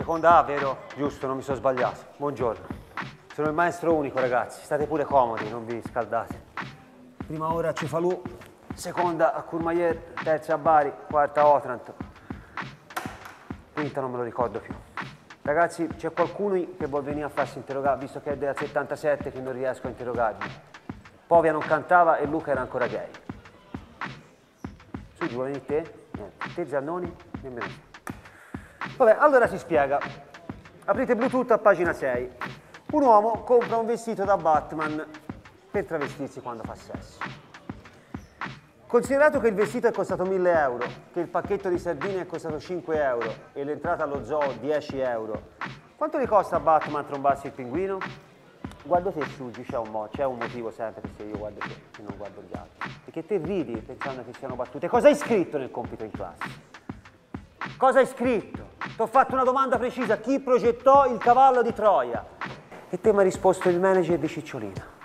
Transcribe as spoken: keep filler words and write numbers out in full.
Seconda A, vero? Giusto, non mi sono sbagliato. Buongiorno. Sono il maestro unico, ragazzi. State pure comodi, non vi scaldate. Prima ora a Cefalù, seconda a Courmayeur, terza a Bari, quarta a Otranto. Quinta non me lo ricordo più. Ragazzi, c'è qualcuno che vuol venire a farsi interrogare, visto che è del settantasette che non riesco a interrogarmi. Povia non cantava e Luca era ancora gay. Su, vuoi venire te? Niente. Te Zannoni? Nemmeno te. Vabbè, allora si spiega. Aprite Bluetooth a pagina sei. Un uomo compra un vestito da Batman per travestirsi quando fa sesso. Considerato che il vestito è costato mille euro, che il pacchetto di sardine è costato cinque euro e l'entrata allo zoo dieci euro, quanto gli costa a Batman trombarsi il pinguino? Guardo te, Sugi, c'è un, mo- c'è un motivo sempre che se io guardo te e non guardo gli altri. Perché te ridi pensando che siano battute. Cosa hai scritto nel compito in classe? Cosa hai scritto? Ti ho fatto una domanda precisa. Chi progettò il cavallo di Troia? E te mi hai risposto il manager di Cicciolina.